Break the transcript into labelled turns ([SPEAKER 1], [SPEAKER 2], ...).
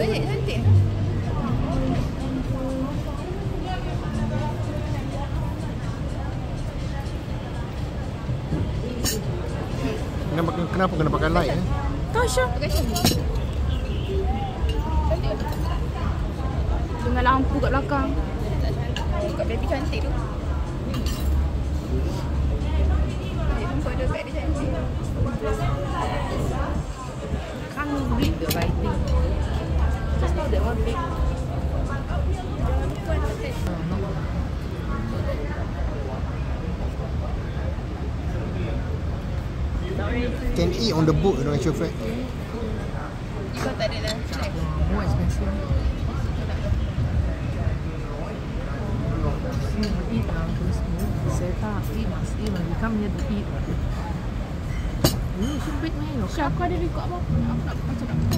[SPEAKER 1] cantik.
[SPEAKER 2] Kenapa kena pakai light eh?
[SPEAKER 3] Tahu Syah.
[SPEAKER 1] Pakai sini. Cantik.
[SPEAKER 3] Dengan lampu kat belakang.
[SPEAKER 1] Tak cantik. Kat baby cantik tu. Nampak dia kat dia cantik.
[SPEAKER 3] Can't read the writing. Just know that one big.
[SPEAKER 2] Can eat on the boat, no actual fact.
[SPEAKER 1] Kau tak ada dah.
[SPEAKER 3] More expensive. You eat those saya tak eat must eat when we come here to eat. You should bake man.
[SPEAKER 1] Syah, aku ada record apa? Aku nak macam nak